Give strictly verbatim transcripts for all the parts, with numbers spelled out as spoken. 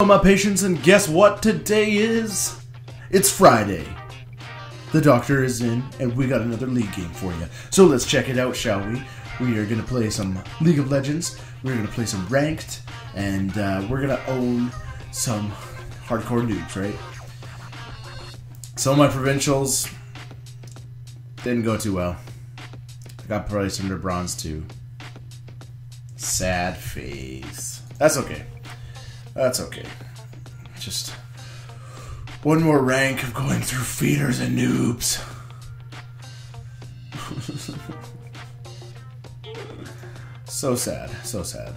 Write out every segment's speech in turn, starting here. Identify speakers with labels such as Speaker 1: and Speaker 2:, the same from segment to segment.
Speaker 1: My patients, and guess what today is? It's Friday. The doctor is in, and we got another League game for you. So let's check it out, shall we? We are going to play some League of Legends, we're going to play some Ranked, and uh, we're going to own some hardcore noobs, right? Some of my provincials didn't go too well. I got placed under bronze too. Sad face. That's okay. That's okay. Just one more rank of going through feeders and noobs. So sad. So sad.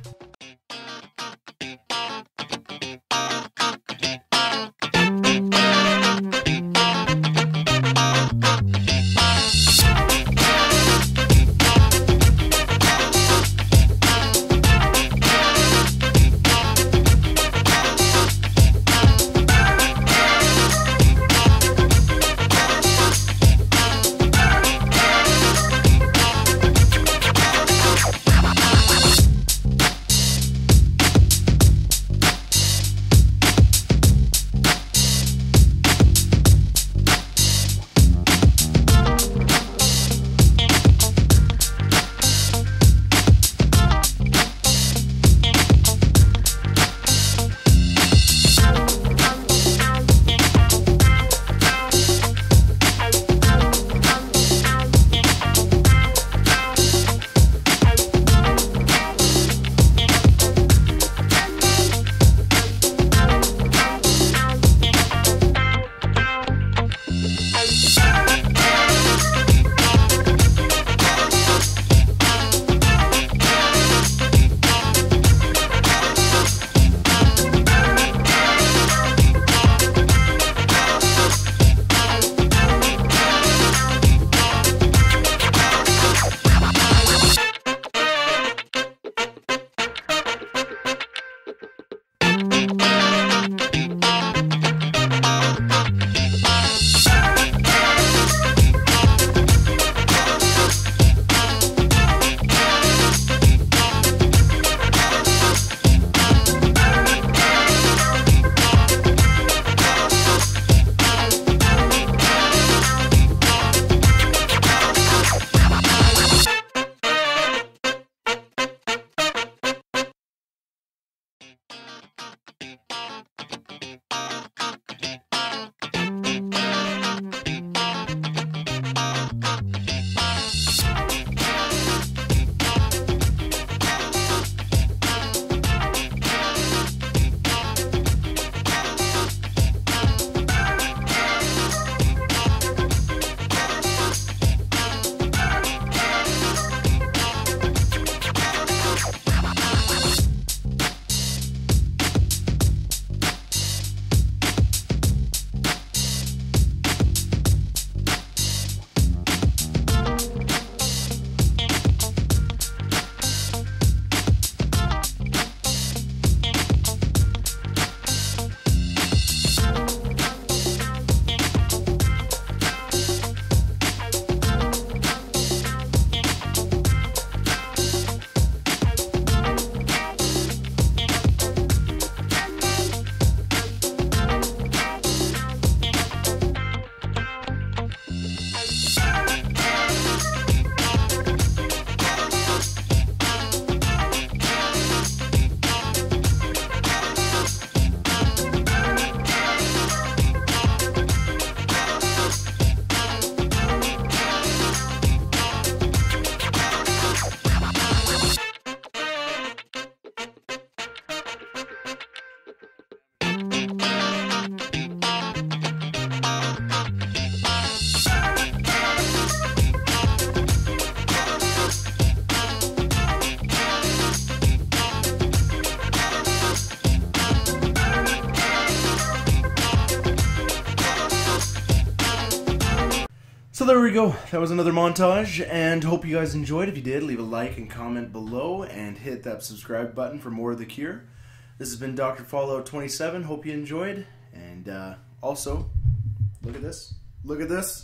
Speaker 1: So there we go. That was another montage, and hope you guys enjoyed. If you did, leave a like and comment below, and hit that subscribe button for more of The Cure. This has been Doctor Fallout twenty-seven. Hope you enjoyed, and uh, also, look at this. Look at this.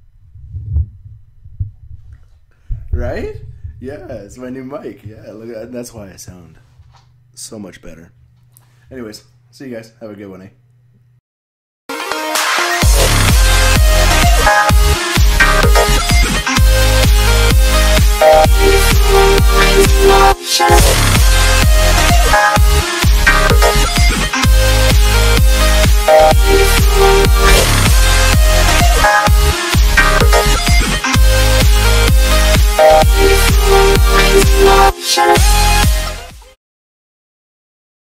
Speaker 1: Right? Yeah, it's my new mic. Yeah, look at, that's why I sound so much better. Anyways, See you guys. Have a good one, eh?
Speaker 2: We'll be right back.